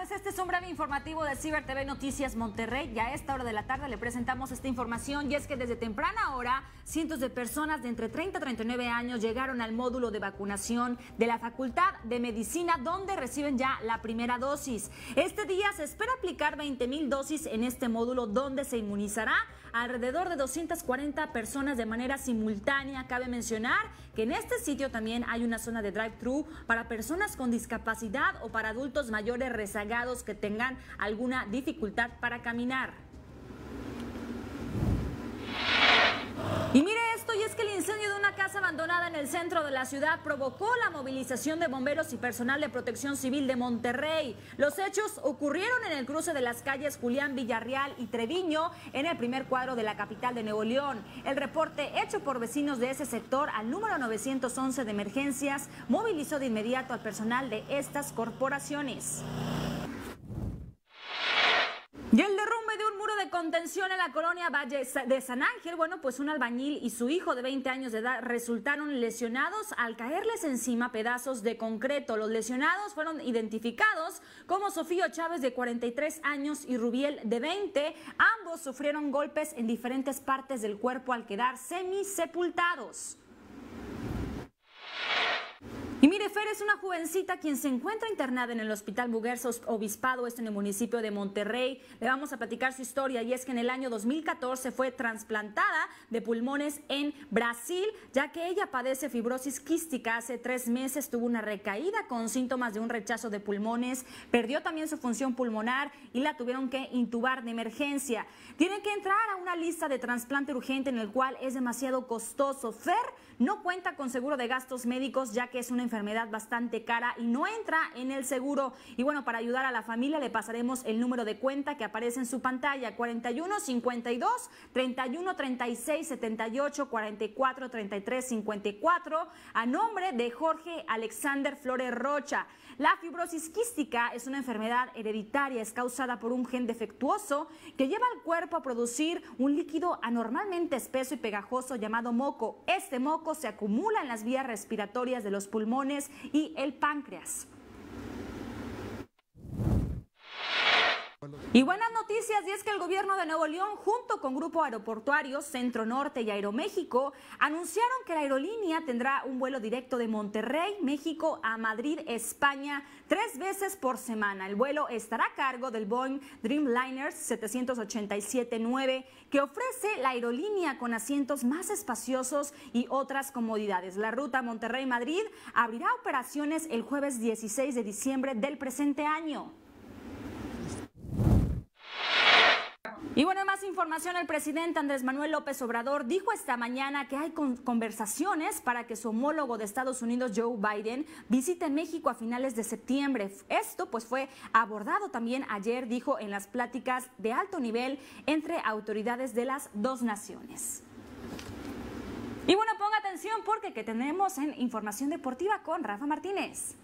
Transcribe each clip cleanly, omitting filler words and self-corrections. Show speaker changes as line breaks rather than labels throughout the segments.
tardes, este es un breve informativo de Ciber TV Noticias Monterrey y a esta hora de la tarde le presentamos esta información y es que desde temprana hora cientos de personas de entre 30 a 39 años llegaron al módulo de vacunación de la Facultad de Medicina donde reciben ya la primera dosis. Este día se espera aplicar 20,000 dosis en este módulo donde se inmunizará alrededor de 240 personas de manera simultánea. Cabe mencionar que en este sitio también hay una zona de drive-thru para personas con discapacidad o para adultos mayores rezagados que tengan alguna dificultad para caminar. Y mire esto, y es que el incendio de una casa abandonada en el centro de la ciudad provocó la movilización de bomberos y personal de Protección Civil de Monterrey. Los hechos ocurrieron en el cruce de las calles Julián Villarreal y Treviño, en el primer cuadro de la capital de Nuevo León. El reporte hecho por vecinos de ese sector al número 911 de emergencias movilizó de inmediato al personal de estas corporaciones. Y el derrumbe de un muro de contención en la colonia Valle de San Ángel, bueno, pues un albañil y su hijo de 20 años de edad resultaron lesionados al caerles encima pedazos de concreto. Los lesionados fueron identificados como Sofío Chávez, de 43 años, y Rubiel, de 20. Ambos sufrieron golpes en diferentes partes del cuerpo al quedar semisepultados. Y mire, Fer es una jovencita quien se encuentra internada en el Hospital Muguerza Obispado, en el municipio de Monterrey. Le vamos a platicar su historia, y es que en el año 2014 fue trasplantada de pulmones en Brasil, ya que ella padece fibrosis quística. Hace 3 meses tuvo una recaída con síntomas de un rechazo de pulmones, perdió también su función pulmonar y la tuvieron que intubar de emergencia. Tiene que entrar a una lista de trasplante urgente en el cual es demasiado costoso. Fer no cuenta con seguro de gastos médicos, ya que es una enfermedad bastante cara y no entra en el seguro. Y bueno, para ayudar a la familia le pasaremos el número de cuenta que aparece en su pantalla: 41 52 31 36 78 44 33 54, a nombre de Jorge Alexander Flores Rocha. La fibrosis quística es una enfermedad hereditaria, es causada por un gen defectuoso que lleva al cuerpo a producir un líquido anormalmente espeso y pegajoso llamado moco. Este moco se acumula en las vías respiratorias de los pulmones y el páncreas. Y buenas noticias, y es que el gobierno de Nuevo León, junto con Grupo Aeroportuario Centro Norte y Aeroméxico, anunciaron que la aerolínea tendrá un vuelo directo de Monterrey, México, a Madrid, España, 3 veces por semana. El vuelo estará a cargo del Boeing Dreamliner 787-9, que ofrece la aerolínea con asientos más espaciosos y otras comodidades. La ruta Monterrey-Madrid abrirá operaciones el jueves 16 de diciembre del presente año. Y bueno, más información. El presidente Andrés Manuel López Obrador dijo esta mañana que hay conversaciones para que su homólogo de Estados Unidos, Joe Biden, visite México a finales de septiembre. Esto pues fue abordado también ayer, dijo, en las pláticas de alto nivel entre autoridades de las dos naciones. Y bueno, ponga atención porque que tenemos en Información Deportiva con Rafa Martínez.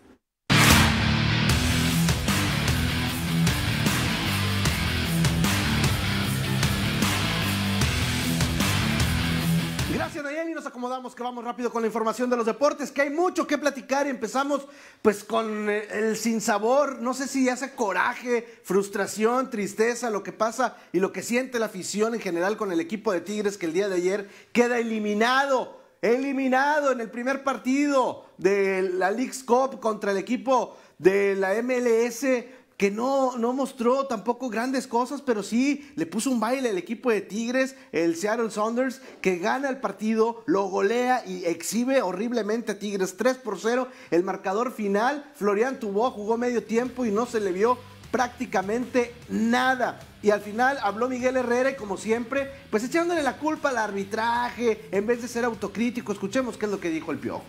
Gracias, Nayeli. Nos acomodamos, que vamos rápido con la información de los deportes, que hay mucho que platicar, y empezamos pues con el sinsabor. No sé si hace coraje, frustración, tristeza, lo que pasa y lo que siente la afición en general con el equipo de Tigres, que el día de ayer queda eliminado en el primer partido de la Leagues Cup contra el equipo de la MLS, que no mostró tampoco grandes cosas, pero sí le puso un baile al equipo de Tigres, el Seattle Sounders, que gana el partido, lo golea y exhibe horriblemente a Tigres, 3-0, el marcador final. Florian Tubó jugó medio tiempo y no se le vio prácticamente nada. Y al final habló Miguel Herrera y, como siempre, pues echándole la culpa al arbitraje en vez de ser autocrítico. Escuchemos qué es lo que dijo el Piojo.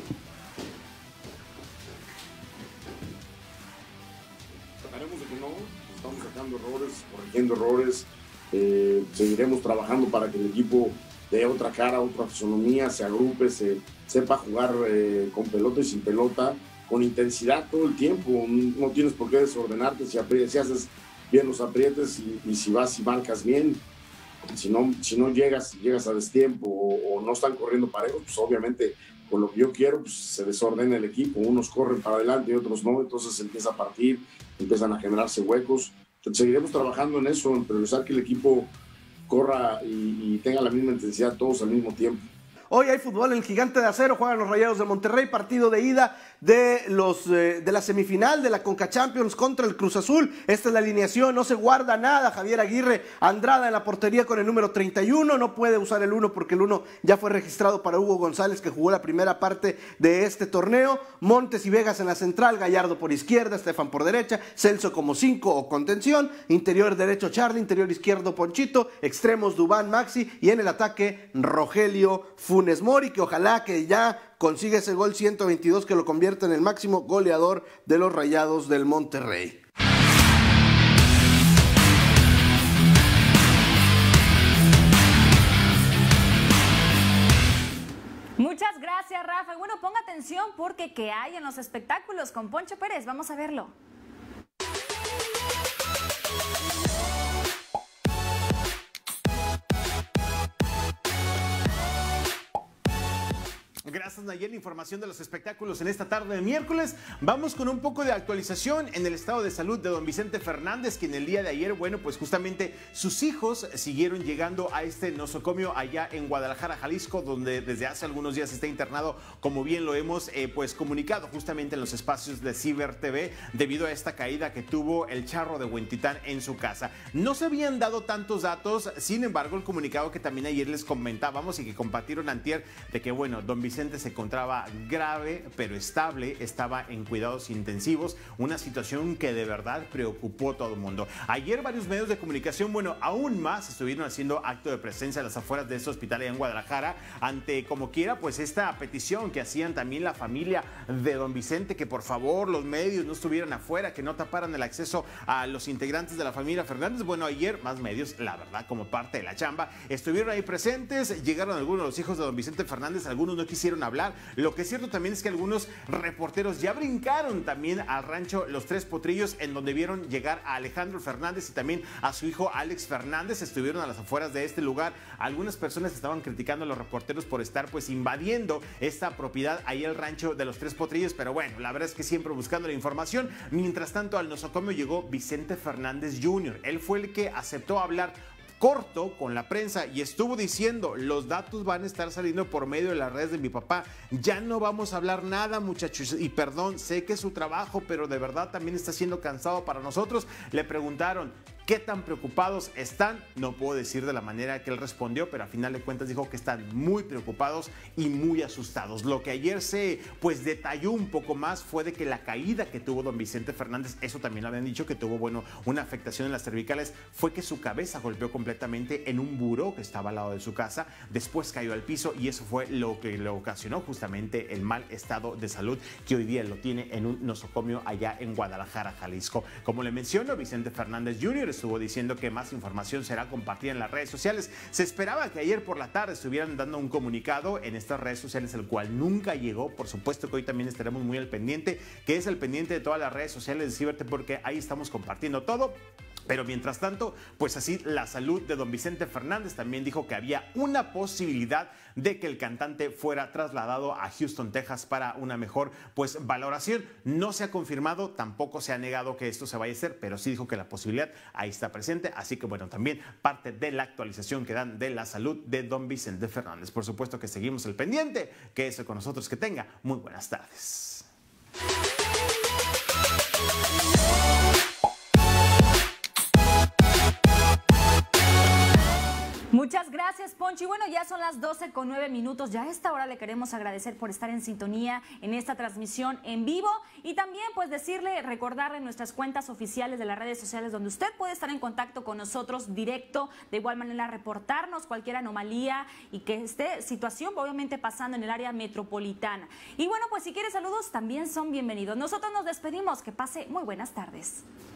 Errores, corrigiendo errores, seguiremos trabajando para que el equipo dé otra cara, otra fisonomía, se agrupe, sepa jugar con pelota y sin pelota, con intensidad todo el tiempo. No tienes por qué desordenarte si haces bien los aprietes y si vas y marcas bien. Si no llegas a destiempo o no están corriendo parejos, pues obviamente con lo que yo quiero, pues se desordena el equipo, unos corren para adelante y otros no, entonces empieza a partir, empiezan a generarse huecos. Entonces seguiremos trabajando en eso, en priorizar que el equipo corra y tenga la misma intensidad todos al mismo tiempo.
Hoy hay fútbol en el Gigante de Acero, juegan los Rayados de Monterrey, partido de ida de la semifinal de la Conca Champions contra el Cruz Azul. Esta es la alineación, no se guarda nada. Javier Aguirre Andrada en la portería con el número 31, no puede usar el 1 porque el 1 ya fue registrado para Hugo González, que jugó la primera parte de este torneo. Montes y Vegas en la central, Gallardo por izquierda, Estefan por derecha, Celso como 5 o contención, interior derecho Charlie, interior izquierdo Ponchito, extremos Duván, Maxi, y en el ataque Rogelio Funes Mori, que ojalá que ya consiga ese gol 122 que lo convierte en el máximo goleador de los Rayados del Monterrey.
Muchas gracias, Rafa. Y bueno, ponga atención porque ¿qué hay en los espectáculos con Poncho Pérez? Vamos a verlo.
Gracias, Nayeli. Información de los espectáculos en esta tarde de miércoles. Vamos con un poco de actualización en el estado de salud de don Vicente Fernández, quien el día de ayer, bueno, pues justamente sus hijos siguieron llegando a este nosocomio allá en Guadalajara, Jalisco, donde desde hace algunos días está internado, como bien lo hemos pues comunicado justamente en los espacios de Ciber TV, debido a esta caída que tuvo el charro de Huentitán en su casa. No se habían dado tantos datos, sin embargo, el comunicado que también ayer les comentábamos y que compartieron antier, de que, bueno, don Vicente se encontraba grave pero estable, estaba en cuidados intensivos, una situación que de verdad preocupó a todo el mundo. Ayer varios medios de comunicación, bueno, aún más estuvieron haciendo acto de presencia a las afueras de este hospital allá en Guadalajara, ante como quiera pues esta petición que hacían también la familia de don Vicente, que por favor los medios no estuvieran afuera, que no taparan el acceso a los integrantes de la familia Fernández. Bueno, ayer más medios, la verdad, como parte de la chamba, estuvieron ahí presentes, llegaron algunos de los hijos de don Vicente Fernández, algunos no quisieron hablar. Lo que es cierto también es que algunos reporteros ya brincaron también al rancho Los Tres Potrillos, en donde vieron llegar a Alejandro Fernández y también a su hijo Alex Fernández. Estuvieron a las afueras de este lugar. Algunas personas estaban criticando a los reporteros por estar pues invadiendo esta propiedad ahí el rancho de Los Tres Potrillos, pero bueno, la verdad es que siempre buscando la información. Mientras tanto, al nosocomio llegó Vicente Fernández Jr. Él fue el que aceptó hablar corto con la prensa y estuvo diciendo: los datos van a estar saliendo por medio de las redes de mi papá, ya no vamos a hablar nada, muchachos, y perdón, sé que es su trabajo, pero de verdad también está siendo cansado para nosotros. Le preguntaron: ¿qué tan preocupados están? No puedo decir de la manera que él respondió, pero a final de cuentas dijo que están muy preocupados y muy asustados. Lo que ayer se pues detalló un poco más fue de que la caída que tuvo don Vicente Fernández, eso también lo habían dicho, que tuvo, bueno, una afectación en las cervicales, fue que su cabeza golpeó completamente en un buró que estaba al lado de su casa, después cayó al piso y eso fue lo que le ocasionó justamente el mal estado de salud que hoy día lo tiene en un nosocomio allá en Guadalajara, Jalisco. Como le menciono, Vicente Fernández Jr. estuvo diciendo que más información será compartida en las redes sociales. Se esperaba que ayer por la tarde estuvieran dando un comunicado en estas redes sociales, el cual nunca llegó. Por supuesto que hoy también estaremos muy al pendiente, que es el pendiente de todas las redes sociales de Ciberte, porque ahí estamos compartiendo todo. Pero mientras tanto, pues así la salud de don Vicente Fernández. También dijo que había una posibilidad de que el cantante fuera trasladado a Houston, Texas para una mejor pues valoración. No se ha confirmado, tampoco se ha negado que esto se vaya a hacer, pero sí dijo que la posibilidad ahí está presente. Así que bueno, también parte de la actualización que dan de la salud de don Vicente Fernández. Por supuesto que seguimos el pendiente, que eso con nosotros, que tenga muy buenas tardes.
Muchas gracias, Poncho. Y bueno, ya son las 12:09. Ya a esta hora le queremos agradecer por estar en sintonía en esta transmisión en vivo y también pues recordarle nuestras cuentas oficiales de las redes sociales donde usted puede estar en contacto con nosotros directo, de igual manera reportarnos cualquier anomalía y que esté situación obviamente pasando en el área metropolitana. Y bueno, pues si quiere saludos también son bienvenidos. Nosotros nos despedimos, que pase muy buenas tardes.